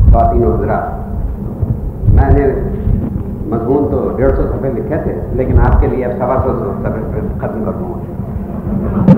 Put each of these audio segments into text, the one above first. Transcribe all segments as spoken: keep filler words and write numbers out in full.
خواتین و حضرات، میں نے مضمون تو ڈیڑھ سو صفحے لکھے تھے، لیکن آپ کے لیے اب سوا سو صفحے پہ ختم کر دوں گا۔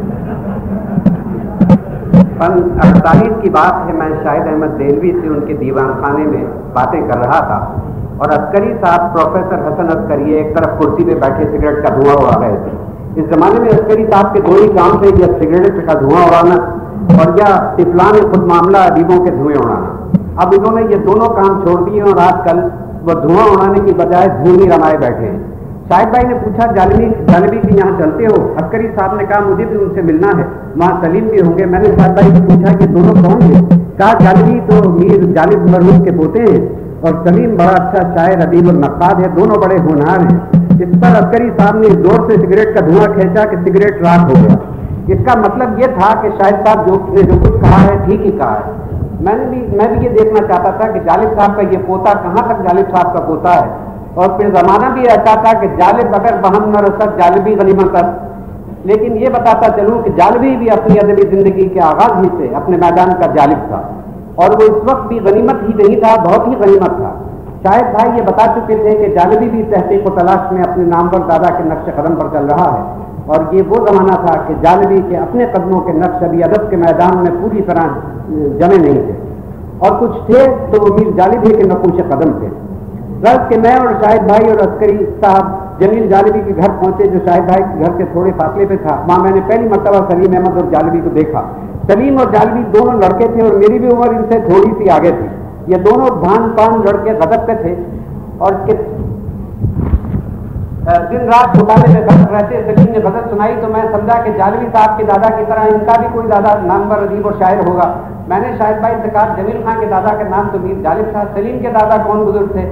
سن اڑتالیس کی بات ہے، میں شاہد احمد دہلوی سے ان کے دیوان خانے میں باتیں کر رہا تھا، اور عسکری صاحب پروفیسر حسن عسکری ایک طرف کرسی پہ بیٹھے سگریٹ کا دھواں اڑا رہے تھے۔ اس زمانے میں عسکری صاحب کے دو ہی کام تھے، یا سگریٹ کا دھواں اڑانا اور یا طفلان خود معاملہ ادیبوں کے دھوئیں اڑانا۔ اب انہوں نے یہ دونوں کام چھوڑ دیے اور آج کل وہ دھواں اڑانے کی بجائے دھونی رمائے بیٹھے ہیں۔ شاہد بھائی نے پوچھا جانبی جانبی کے یہاں چلتے ہو؟ عسکری صاحب نے کہا مجھے بھی ان سے ملنا ہے، وہاں سلیم بھی ہوں گے۔ میں نے شاہد بھائی سے پوچھا کہ دونوں کون ہیں؟ کہا جانبی تو میر جالب مرحوم کے پوتے ہیں، اور سلیم بڑا اچھا شاعر ادیب النقاد ہے، دونوں بڑے ہونہار ہیں۔ اس پر عسکری صاحب نے زور سے سگریٹ کا دھواں کھینچا کہ سگریٹ راکھ ہو گیا۔ اس کا مطلب یہ تھا کہ شاہد صاحب جو نے جو کچھ کہا ہے ٹھیک ہی کہا ہے۔ میں نے بھی میں بھی یہ دیکھنا چاہتا تھا کہ جالب صاحب کا یہ پوتا کہاں تک جالب صاحب کا پوتا ہے، اور پھر زمانہ بھی ایسا تھا کہ جالب اگر بہم نہ رسد جالبی غنیمت ہے۔ لیکن یہ بتاتا چلوں کہ جالبی بھی اپنی ادبی زندگی کے آغاز ہی سے اپنے میدان کا جالب تھا، اور وہ اس وقت بھی غنیمت ہی نہیں تھا، بہت ہی غنیمت تھا۔ شاہد بھائی یہ بتا چکے تھے کہ جالبی بھی تحقیق و تلاش میں اپنے نامور دادا کے نقش قدم پر چل رہا ہے، اور یہ وہ زمانہ تھا کہ جالبی کے اپنے قدموں کے نقش ابھی ادب کے میدان میں پوری طرح جمے نہیں تھے، اور کچھ تھے تو وہ میر جالبی کے نقوش قدم تھے۔ غرض کہ میں اور شاہد بھائی اور عسکری صاحب جمیل جالبی کے گھر پہنچے، جو شاہد بھائی کے گھر کے تھوڑے فاصلے پہ تھا۔ وہاں میں نے پہلی مرتبہ سلیم احمد اور جالبی کو دیکھا۔ سلیم اور جالبی دونوں لڑکے تھے، اور میری بھی عمر ان سے تھوڑی سی آگے تھی۔ یہ دونوں بھان پان لڑکے غضب پہ تھے، اور دن رات مطالعے میں غرق رہتے۔ سلیم نے غزل سنائی تو میں سمجھا کہ جالبی صاحب کے دادا کی طرح ان کا بھی کوئی دادا نامور ادیب اور شاعر ہوگا۔ میں نے شاہد بھائی سے کہا جمیل خان کے دادا کا نام تو میر جالب تھا، سلیم کے دادا کون بزرگ تھے؟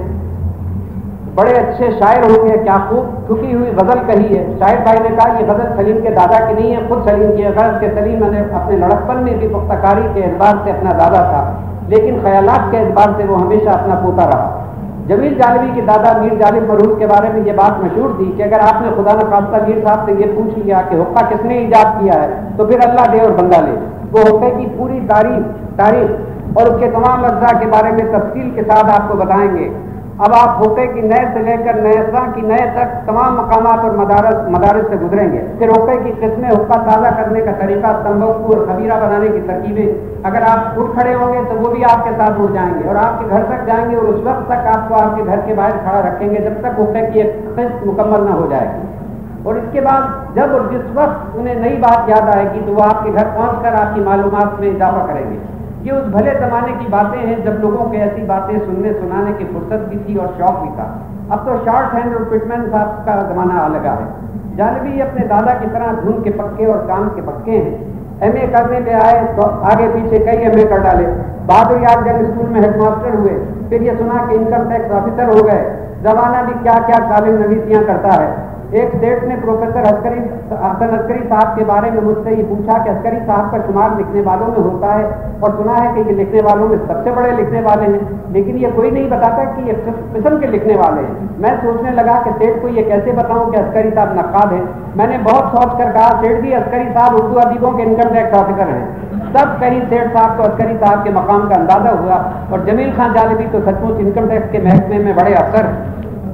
بڑے اچھے شاعر ہوں گے، کیا خوب ٹھکی ہوئی غزل کہی ہے۔ شاہد بھائی نے کہا یہ غزل سلیم کے دادا کی نہیں ہے، خود سلیم کی ہے۔ غرض کہ سلیم نے اپنے لڑکپن میں بھی پختہ کاری کے اعتبار سے اپنا دادا تھا، لیکن خیالات کے اعتبار سے وہ ہمیشہ اپنا پوتا رہا۔ جمیل جالبی کے دادا میر جالب مرحوم کے بارے میں یہ بات مشہور تھی کہ اگر آپ نے خدا نخواستہ میر صاحب سے یہ پوچھ لیا کہ حقہ کس نے ایجاد کیا ہے، تو پھر اللہ دے اور بندہ لے۔ وہ حقے کی پوری تاریخ تاریخ اور اس کے تمام اجزاء کے بارے میں تفصیل کے ساتھ آپ کو بتائیں گے۔ اب آپ حقے کی نئے سے لے کر نئے کی نئے تک تمام مقامات اور مدارس مدارس سے گزریں گے۔ پھر حقے کی قسمیں، حقہ تازہ کرنے کا طریقہ، تنباکو اور خبیرہ بنانے کی ترکیبیں، اگر آپ اٹھ کھڑے ہوں گے تو وہ بھی آپ کے ساتھ اٹھ جائیں گے، اور آپ کے گھر تک جائیں گے، اور اس وقت تک آپ کو آپ کے گھر کے باہر کھڑا رکھیں گے جب تک حقے کی ایک قسط مکمل نہ ہو جائے گی۔ اور اس کے بعد جب اور جس وقت انہیں نئی بات یاد آئے گی تو وہ آپ کے گھر پہنچ کر آپ کی معلومات میں اضافہ کریں گے۔ یہ اس بھلے زمانے کی باتیں ہیں جب لوگوں کے ایسی باتیں سننے سنانے کی فرصت بھی تھی اور شوق بھی تھا۔ اب تو شارٹ ہینڈ اور پٹمین صاحب کا زمانہ آ لگا ہے۔ جالبی اپنے دادا کی طرح دھن کے پکے اور کام کے پکے ہیں۔ ایم اے کرنے پہ آئے تو آگے پیچھے کئی ایم اے کر ڈالے۔ بہادر یاد جنگ اسکول میں ہیڈ ماسٹر ہوئے، پھر یہ سنا کہ انکم ٹیکس آفیسر ہو گئے۔ زمانہ بھی کیا کیا کالم نویسیاں کرتا ہے۔ ایک سیٹ نے پروفیسر عسکری حسن عسکری صاحب کے بارے میں مجھ سے یہ پوچھا کہ عسکری صاحب کا شمار لکھنے والوں میں ہوتا ہے، اور سنا ہے کہ یہ لکھنے والوں میں سب سے بڑے لکھنے والے ہیں، لیکن یہ کوئی نہیں بتاتا کہ یہ کس قسم کے لکھنے والے ہیں۔ میں سوچنے لگا کہ سیٹ کو یہ کیسے بتاؤں کہ عسکری صاحب نقاد ہیں۔ میں نے بہت سوچ کر کہا سیٹ بھی عسکری صاحب اردو ادیبوں کے انکم ٹیکس آفیسر ہیں۔ سب کہیں سیٹ صاحب کو عسکری صاحب کے مقام کا اندازہ ہوا، اور جمیل خان جالبی تو سچ مچ انکم ٹیکس کے محکمے میں بڑے افسر ہیں۔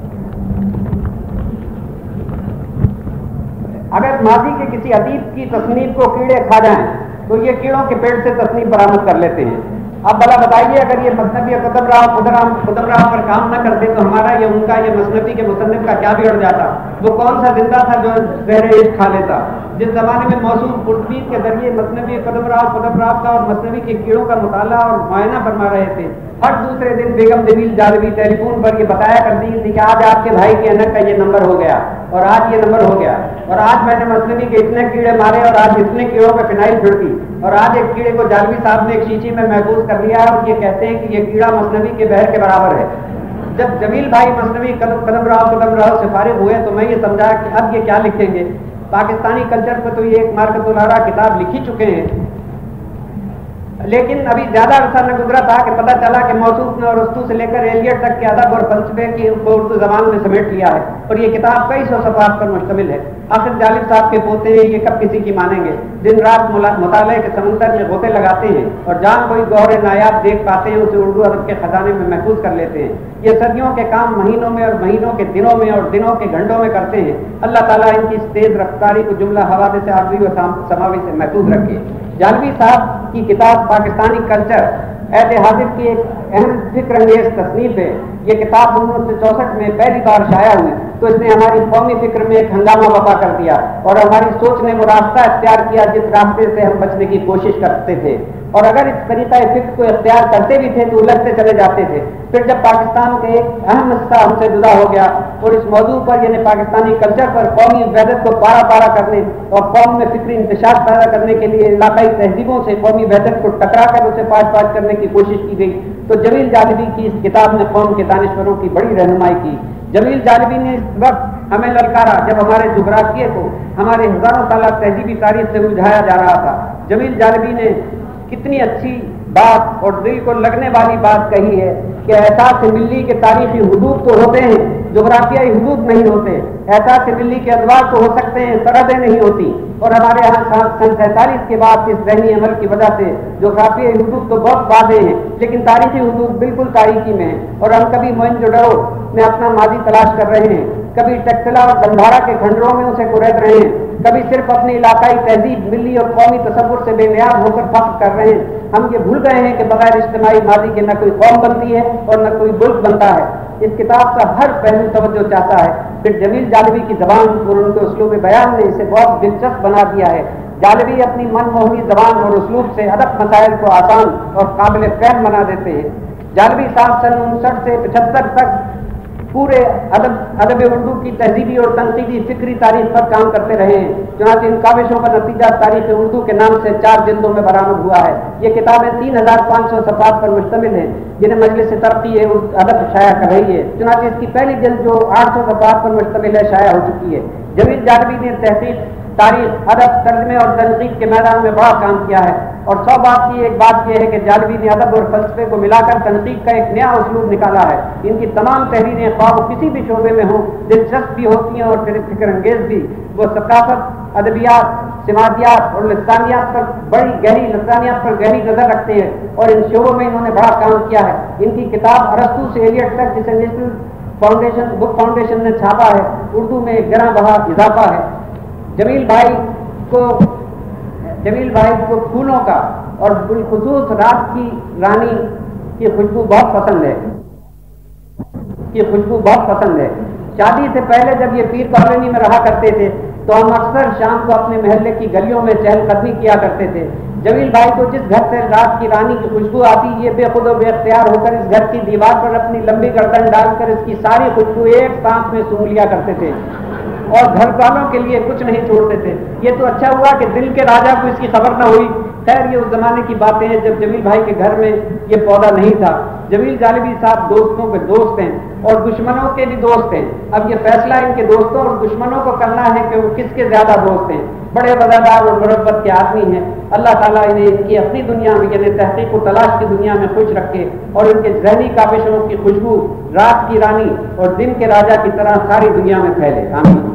اگر ماضی کے کسی ادیب کی تصنیف کو کیڑے کھا جائیں تو یہ کیڑوں کے پیٹ سے تصنیف برآمد کر لیتے ہیں۔ اب بھلا بتائیے اگر یہ مثنوی قدم راؤ قدرام قدم راؤ پر کام نہ کرتے تو ہمارا یہ ان کا یہ مثنوی کے مصنف کا کیا بگڑ جاتا؟ وہ کون سا زندہ تھا جو زہر عشق کھا لیتا؟ جس زمانے میں موصوف پرتویز کے ذریعے مثنوی قدم راؤ قدم راؤ کا اور مثنوی کے کیڑوں کا مطالعہ اور معائنہ فرما رہے تھے، ہر دوسرے دن بیگم جمیل جالبی ٹیلی فون پر یہ بتایا کرتی تھی کہ آج آپ کے بھائی کے انک کا یہ نمبر ہو گیا، اور آج یہ نمبر ہو گیا، اور آج میں نے مثنوی کے اتنے کیڑے مارے، اور آج اتنے کیڑوں پہ فنائل چھڑکی، اور آج ایک کیڑے کو جالبی صاحب نے ایک شیشی میں محفوظ کر لیا، اور یہ کہتے ہیں کہ یہ کیڑا مثنوی کے بحر کے برابر ہے۔ جب جمیل بھائی مثنوی قدم راؤ قدم راؤ سے فارغ ہوئے تو میں یہ سمجھا کہ اب یہ کیا لکھیں گے۔ پاکستانی کلچر پر تو یہ ایک مارکت الارا کتاب لکھ ہی چکے ہیں، لیکن ابھی زیادہ عرصہ نہ گزرا تھا کہ پتہ چلا کہ موصوف نے اور ارسطو سے لے کر ایلیٹ تک کے ادب اور فلسفے کی اردو زبان میں سمیٹ لیا ہے، اور یہ کتاب کئی سو صفحات پر مشتمل ہے۔ آخر جالب صاحب کے پوتے ہیں، یہ کب کسی کی مانیں گے؟ دن رات مطالعے کے سمندر میں غوطے لگاتے ہیں اور جان کوئی گوہر نایاب دیکھ پاتے ہیں، اسے اردو ادب کے خزانے میں محفوظ کر لیتے ہیں۔ یہ صدیوں کے کام مہینوں میں اور مہینوں کے دنوں میں اور دنوں کے گھنٹوں میں کرتے ہیں۔ اللہ تعالیٰ ان کی اس تیز رفتاری کو جملہ حوادث عارضی و سماوی سے محفوظ رکھے۔ جالبی صاحب کی کتاب پاکستانی کلچر عہد حاضر کی ایک اہم فکر انگیز تصنیف ہے۔ یہ کتاب انیس سو چونسٹھ میں پہلی بار شائع ہوئی تو اس نے ہماری قومی فکر میں ایک ہنگامہ برپا کر دیا اور ہماری سوچ نے وہ راستہ اختیار کیا جس راستے سے ہم بچنے کی کوشش کرتے تھے، اور اگر اس طریقہ فکر کو اختیار کرتے بھی تھے تو الجھتے چلے جاتے تھے۔ پھر جب پاکستان کا ایک اہم حصہ ہم سے جدا ہو گیا اور اس موضوع پر یعنی پاکستانی کلچر پر قومی وحدت کو پارا پارا کرنے اور قوم میں فکری انتشار پیدا کرنے کے لیے علاقائی تہذیبوں سے قومی وحدت کو ٹکرا کر اسے پاٹ پاٹ کرنے کی کوشش کی گئی تو جمیل جالبی کی اس کتاب نے قوم کے دانشوروں کی بڑی رہنمائی کی۔ جمیل جالبی نے اس وقت ہمیں للکارا جب ہمارے جغرافیے کو ہمارے ہزاروں سالہ تہذیبی تاریخ سے الجھایا جا رہا تھا۔ جمیل جالبی نے کتنی اچھی بات اور دل کو لگنے والی بات کہی ہے کہ احساس ملی کے تاریخی حدود تو ہوتے ہیں، جغرافیائی حدود نہیں ہوتے۔ احساس ملی کے ادوار تو ہو سکتے ہیں، سرحدیں نہیں ہوتی، اور ہمارے یہاں سن سینتالیس کے بعد اس ذہنی عمل کی وجہ سے جغرافیائی حدود تو بہت واضح ہیں لیکن تاریخی حدود بالکل تاریخی میں ہیں، اور ہم کبھی موئنجودڑو میں اپنا ماضی تلاش کر رہے ہیں، کبھی ٹکسلا اور گندھارا کے کھنڈروں میں اسے کریت رہے ہیں، کبھی صرف اپنی علاقائی تہذیب ملی اور قومی تصور سے بے نیاز ہو کر فخر کر رہے ہیں۔ ہم یہ بھول گئے ہیں کہ بغیر اجتماعی ماضی کے نہ کوئی قوم بنتی ہے اور نہ کوئی ملک بنتا ہے۔ اس کتاب کا ہر پہلو توجہ چاہتا ہے۔ پھر جمیل جالبی کی زبان اور ان کے اسلوب بیان نے اسے بہت دلچسپ بنا دیا ہے۔ جالبی اپنی من موہنی زبان اور اسلوب سے ادب مسائل کو آسان اور قابل فہم بنا دیتے ہیں۔ جالبی صاحب سن انسٹھ سے پچہتر تک پورے ادب ادب اردو کی تہذیبی اور تنقیدی فکری تاریخ پر کام کرتے رہے ہیں۔ چنانچہ ان کاوشوں کا نتیجہ تاریخ اردو کے نام سے چار جلدوں میں برآمد ہوا ہے۔ یہ کتابیں تین ہزار پانچ سو صفحات پر مشتمل ہیں جنہیں مجلس ترقی ادب شائع کر رہی ہے۔ چنانچہ اس کی پہلی جلد جو آٹھ سو صفحات پر مشتمل ہے شائع ہو چکی ہے۔ جمیل جالبی نے تحقیق، تاریخ، ادب، ترجمے اور تنقید کے میدان میں بڑا کام کیا ہے، اور سو بات کی ایک بات یہ ہے کہ جالبی نے ادب اور فلسفے کو ملا کر تنقید کا ایک نیا اسلوب نکالا ہے۔ ان کی تمام تحریریں خواہ وہ کسی بھی شعبے میں ہوں دلچسپ بھی ہوتی ہیں اور فکر انگیز بھی۔ وہ ثقافت، ادبیات، سماجیات اور لسانیات پر بڑی گہری لسانیات پر گہری نظر رکھتے ہیں اور ان شعبوں میں انہوں نے بڑا کام کیا ہے۔ ان کی کتاب ارسطو سے ایلیٹ تک جسے نیشنل فاؤنڈیشن بک فاؤنڈیشن نے چھاپا ہے اردو میں ایک گراں بہا اضافہ ہے۔ جمیل بھائی کو جمیل بھائی کو پھولوں کا اور بالخصوص رات کی رانی کی خوشبو بہت پسند ہے کی خوشبو بہت پسند ہے شادی سے پہلے جب یہ پیر کالونی میں رہا کرتے تھے تو ہم اکثر شام کو اپنے محلے کی گلیوں میں چہل قدمی کیا کرتے تھے۔ جمیل بھائی کو جس گھر سے رات کی رانی کی خوشبو آتی یہ بے خود و بے اختیار ہو کر اس گھر کی دیوار پر اپنی لمبی گردن ڈال کر اس کی ساری خوشبو ایک سانس میں سونگھ لیا کرتے تھے اور گھر والوں کے لیے کچھ نہیں چھوڑتے تھے۔ یہ تو اچھا ہوا کہ دل کے راجا کو اس کی خبر نہ ہوئی۔ خیر یہ اس زمانے کی باتیں ہیں جب جمیل بھائی کے گھر میں یہ پودا نہیں تھا۔ جمیل جالبی صاحب دوستوں کے دوست ہیں اور دشمنوں کے بھی دوست ہیں۔ اب یہ فیصلہ ان کے دوستوں اور دشمنوں کو کرنا ہے کہ وہ کس کے زیادہ دوست ہیں۔ بڑے وفادار اور مربت کے آدمی ہیں۔ اللہ تعالیٰ انہیں ان کی اپنی دنیا میں یعنی تحقیق و تلاش کی دنیا میں خوش رکھے اور ان کے ذہنی کاوشوں کی خوشبو رات کی رانی اور دن کے راجا کی طرح ساری دنیا میں پھیلے۔ آمین۔